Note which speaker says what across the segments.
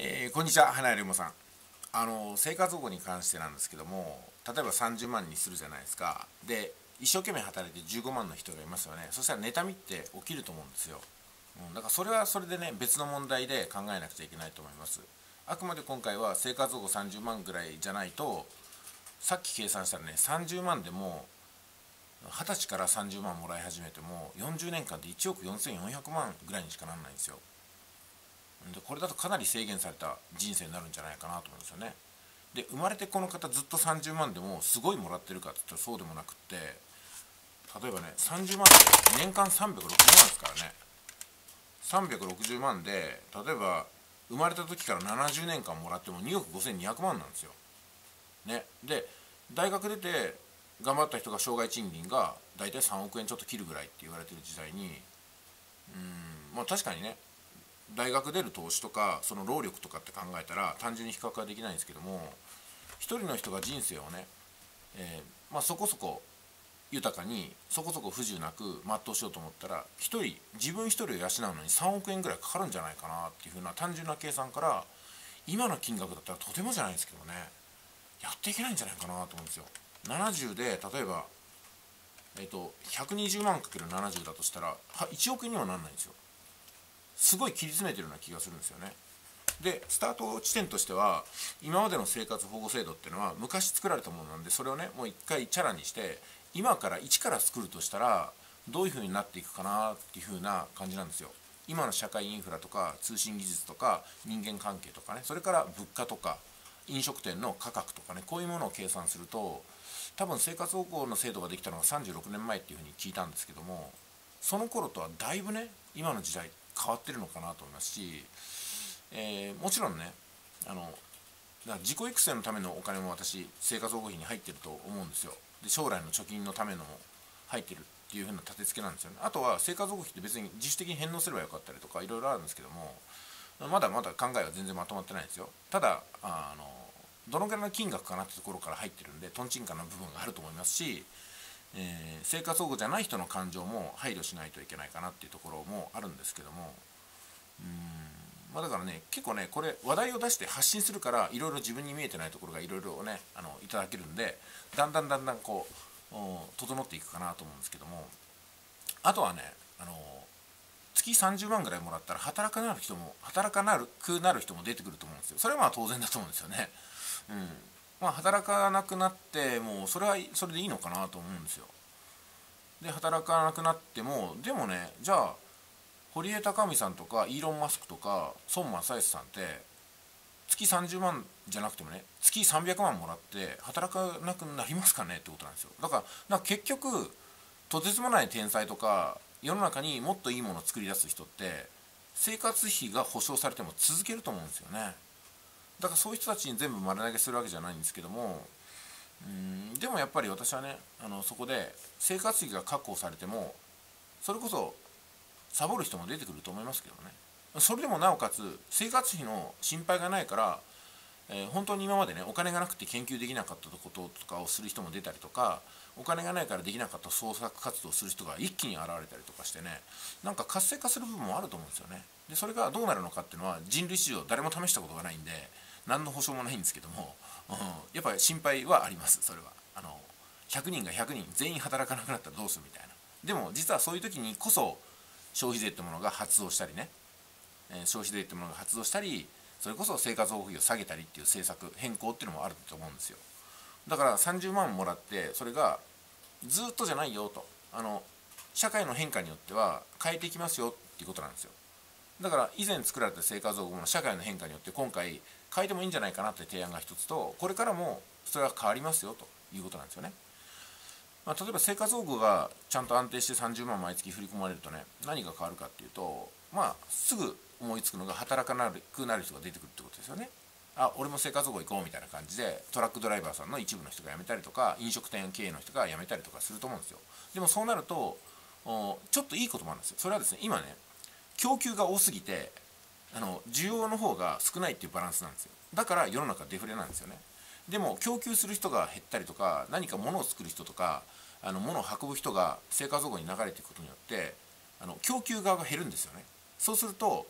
Speaker 1: こんにちは、花屋龍馬さん。生活保護に関してなんですけども、例えば30万にするじゃないですか。で、一生懸命働いて15万の人がいますよね。そしたら妬みって起きると思うんですよ。だからそれはそれでね、別の問題で考えなくちゃいけないと思います。あくまで今回は生活保護30万ぐらいじゃないと、さっき計算したらね、30万でも、20歳から30万もらい始めても、40年間で1億4400万ぐらいにしかならないんですよ。でこれだとかなり制限された人生になるんじゃないかなと思うんですよね。で生まれてこの方ずっと30万でもすごいもらってるかって言ったらそうでもなくって、例えばね30万で年間360万ですからね。360万で例えば生まれた時から70年間もらっても2億5200万なんですよ。ね、で大学出て頑張った人が生涯賃金が大体3億円ちょっと切るぐらいって言われてる時代に、まあ確かにね、大学出る投資とかその労力とかって考えたら単純に比較はできないんですけども、一人の人が人生をね、まあ、そこそこ豊かにそこそこ不自由なく全うしようと思ったら自分一人を養うのに3億円ぐらいかかるんじゃないかなっていうふうな単純な計算から今の金額だったらとてもじゃないですけどね、やっていけないんじゃないかなと思うんですよ。70で例えば、120万かける70だとしたら1億円にはならないんですよ。すごい切り詰めてるような気がするんですよね。でスタート地点としては今までの生活保護制度っていうのは昔作られたものなんで、それをねもう一回チャラにして今から一から作るとしたらどういう風になっていくかなっていう風な感じなんですよ。今の社会インフラとか通信技術とか人間関係とかね、それから物価とか飲食店の価格とかね、こういうものを計算すると多分生活保護の制度ができたのが36年前っていう風に聞いたんですけども、その頃とはだいぶね今の時代変わってるのかなと思いますし、もちろんね、だから自己育成のためのお金も私生活保護費に入ってると思うんですよ。で将来の貯金のためのも入ってるっていう風な立て付けなんですよね。あとは生活保護費って別に自主的に返納すればよかったりとかいろいろあるんですけども、まだまだ考えは全然まとまってないんですよ。ただどのぐらいの金額かなってところから入ってるんでトンチンカンな部分があると思いますし、生活保護じゃない人の感情も配慮しないといけないかなっていうところもあるんですけども、まあ、だからね結構ねこれ話題を出して発信するからいろいろ自分に見えてないところがいろいろねいただけるんで、だんだんこう整っていくかなと思うんですけども、あとはね月30万ぐらいもらったら働かなくなる人も出てくると思うんですよ。それはまあ当然だと思うんですよね。まあ働かなくなってもそれはそれでいいのかなと思うんですよ。で働かなくなってもでもね、じゃあ堀江貴文さんとかイーロン・マスクとか孫正義さんって月30万じゃなくてもね月300万もらって働かなくなりますかねってことなんですよ。だから結局とてつもない天才とか世の中にもっといいものを作り出す人って生活費が保証されても続けると思うんですよね。だからそういう人たちに全部丸投げするわけじゃないんですけども、でもやっぱり私はねそこで生活費が確保されてもそれこそサボる人も出てくると思いますけどね。それでもなおかつ生活費の心配がないから、本当に今までねお金がなくて研究できなかったこととかをする人も出たりとか、お金がないからできなかった創作活動をする人が一気に現れたりとかしてね、なんか活性化する部分もあると思うんですよね。でそれがどうなるのかっていうのは人類史上誰も試したことがないんで何の保証もないんですけども、やっぱり心配はあります。それは100人が100人全員働かなくなったらどうするみたいな。でも実はそういう時にこそ消費税ってものが発動したりね、消費税ってものが発動したり、それこそ生活保護費を下げたりっていう政策変更っていうのもあると思うんですよ。だから30万もらってそれがずっとじゃないよと、社会の変化によっては変えていきますよっていうことなんですよ。だから以前作られた生活保護の社会の変化によって今回変えてもいいんじゃないかなって提案が一つと、これからもそれは変わりますよということなんですよね。例えば生活保護がちゃんと安定して30万毎月振り込まれるとね、何が変わるかっていうと、すぐ思いつくのが働かなくなる人が出てくるってことですよね。俺も生活保護行こうみたいな感じでトラックドライバーさんの一部の人が辞めたりとか飲食店経営の人が辞めたりとかすると思うんですよ。でもそうなるとちょっといいこともあるんですよ。それはですね、今ね供給が多すぎて需要の方が少ないっていうバランスなんですよ。だから世の中デフレなんですよね。でも供給する人が減ったりとか、何か物を作る人とか物を運ぶ人が生活保護に流れていくことによって供給側が減るんですよね。そうすると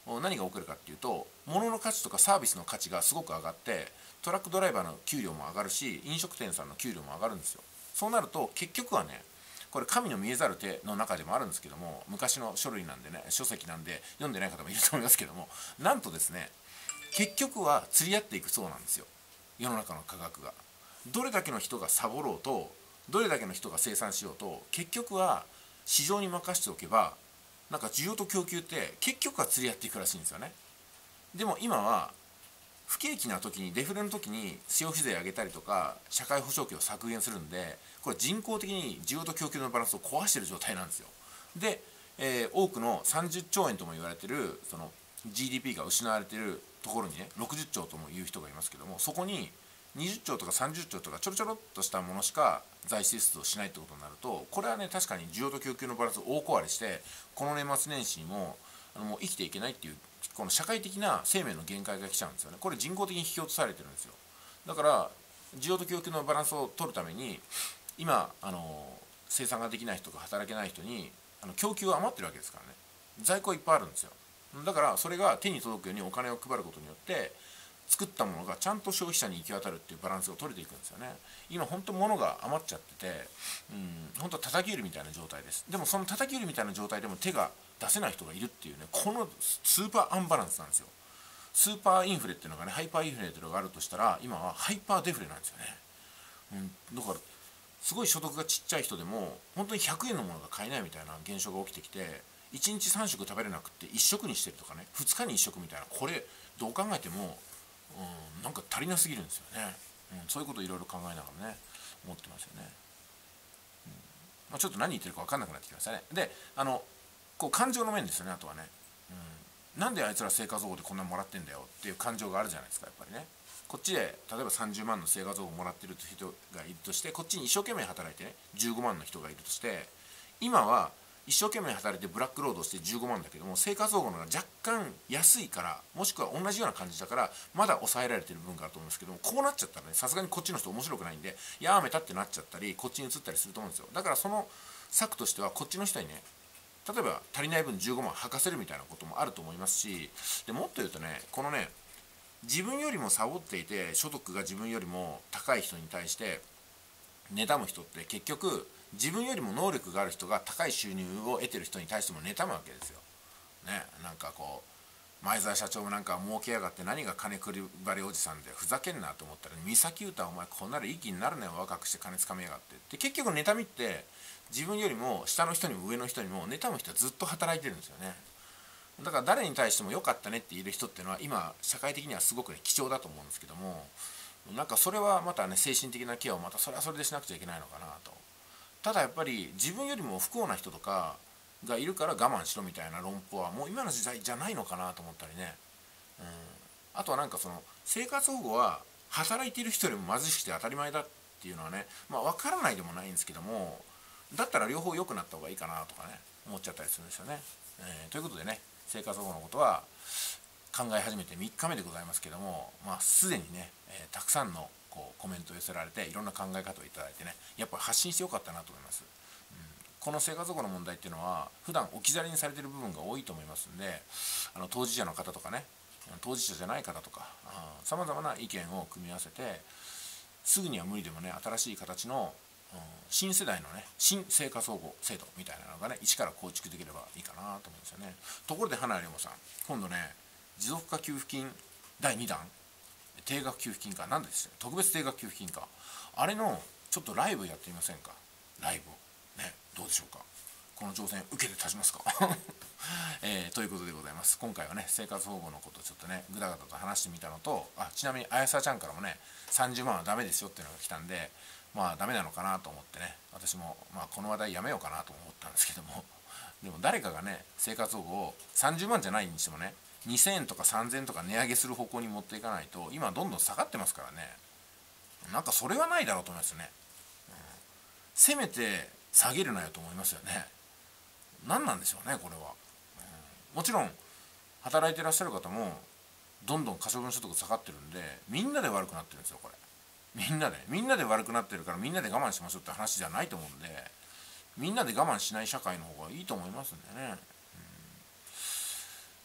Speaker 1: 何が起こるかっていうと、物の価値とかサービスの価値がすごく上がって、トラックドライバーの給料も上がるし、飲食店さんの給料も上がるんですよ。そうなると結局はね、これ神の見えざる手の中でもあるんですけども、昔の書類なんでね、書籍なんで読んでない方もいると思いますけども、なんとですね、結局は釣り合っていくそうなんですよ、世の中の価格が。どれだけの人がサボろうと、どれだけの人が生産しようと、結局は市場に任せておけば、なんか需要と供給って結局は釣り合っていくらしいんですよね。でも今は不景気な時に、デフレの時に消費税上げたりとか社会保障費を削減するんで、これ人工的に需要と供給のバランスを壊している状態なんですよ。で、多くの30兆円とも言われているその GDP が失われているところにね、60兆とも言う人がいますけども、そこに20兆とか30兆とかちょろちょろっとしたものしか財政出動しないってことになると、これはね、確かに需要と供給のバランスを大壊れして、この年末年始にももう生きていけないっていう、この社会的な生命の限界が来ちゃうんですよね。これ人工的に引き落とされてるんですよ。だから需要と供給のバランスを取るために、今生産ができない人とか働けない人に供給が余ってるわけですからね。在庫はいっぱいあるんですよ。だからそれが手に届くようにお金を配ることによって、作ったものがちゃんと消費者に行き渡るっていうバランスが取れていくんですよね。今本当物が余っちゃってて、本当叩き売りみたいな状態です。でもその叩き売りみたいな状態でも手が出せない人がいるっていうね、このスーパーアンバランスなんですよ。スーパーインフレっていうのがね、ハイパーインフレっていうのがあるとしたら、今はハイパーデフレなんですよね。だからすごい所得がちっちゃい人でも本当に100円のものが買えないみたいな現象が起きてきて、1日3食食べれなくって1食にしてるとかね、2日に1食みたいな、これどう考えてもなんか足りなすぎるんですよね。そういうことをいろいろ考えながらね、思ってますよね。ちょっと何言ってるか分かんなくなってきましたね。で、こう感情の面ですよね。あとはね、なんであいつら生活保護でこんなもらってんだよっていう感情があるじゃないですか、やっぱりね。こっちで例えば30万の生活保護もらってる人がいるとして、こっちに一生懸命働いてね15万の人がいるとして、今は一生懸命働いてブラック労働して15万だけども、生活保護の方が若干安いから、もしくは同じような感じだからまだ抑えられてる部分があると思うんですけども、こうなっちゃったらね、さすがにこっちの人面白くないんでやめたってなっちゃったり、こっちに移ったりすると思うんですよ。だからその策としては、こっちの人にね、例えば足りない分15万吐かせるみたいなこともあると思いますし、でもっと言うとね、このね、自分よりもサボっていて所得が自分よりも高い人に対して妬む人って、結局自分よりも能力がある人が高い収入を得てる人に対しても妬むわけですよ。ね、なんかこう前澤社長もなんか儲けやがって、何が金繰り張りおじさんでふざけんなと思ったら、三崎歌お前こんならいい気になるねん、若くして金つかめやがってって。結局妬みって自分よりも下の人にも上の人にも妬む人はずっと働いてるんですよね。だから誰に対しても良かったねって言える人っていうのは今社会的にはすごくね貴重だと思うんですけども、なんかそれはまたね、精神的なケアをまたそれはそれでしなくちゃいけないのかなと。ただやっぱり自分よりも不幸な人とかがいるから我慢しろみたいな論法はもう今の時代じゃないのかなと思ったりね。あとはなんかその生活保護は働いている人よりも貧しくて当たり前だっていうのはね、分からないでもないんですけども、だったら両方良くなった方がいいかなとかね、思っちゃったりするんですよね。ということでね、生活保護のことは考え始めて3日目でございますけども、すでにね、たくさんのコメントを寄せられて、いろんな考え方をいただいてね、やっぱり発信してよかったなと思います。この生活保護の問題っていうのは普段置き去りにされている部分が多いと思いますんで、当事者の方とかね、当事者じゃない方とかさまざまな意見を組み合わせて、すぐには無理でもね、新しい形の新世代のね、新生活保護制度みたいなのがね、一から構築できればいいかなと思うんですよね。ところで花良さん、今度ね、持続化給付金第2弾、定額給付金か、なんですよ、特別定額給付金か、あれのちょっとライブやってみませんか。ライブをね、どうでしょうか。この挑戦受けて立ちますかということでございます。今回はね、生活保護のことをちょっとねぐだぐだと話してみたのと、ちなみにあやさちゃんからもね、30万はダメですよっていうのが来たんで、ダメなのかなと思ってね、私もこの話題やめようかなと思ったんですけども、でも誰かがね、生活保護を30万じゃないにしてもね、2000円とか3000円とか値上げする方向に持っていかないと、今どんどん下がってますからね。なんかそれはないだろうと思いますよね。せめて下げるなよと思いますよね。何なんでしょうねこれは。もちろん働いていらっしゃる方もどんどん可処分所得下がってるんで、みんなで悪くなってるんですよこれ。みんなで悪くなってるから、みんなで我慢しましょうって話じゃないと思うんで、みんなで我慢しない社会の方がいいと思いますんでね。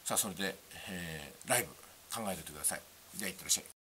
Speaker 1: さあそれで、ライブ考えておいてください。ではいってらっしゃい。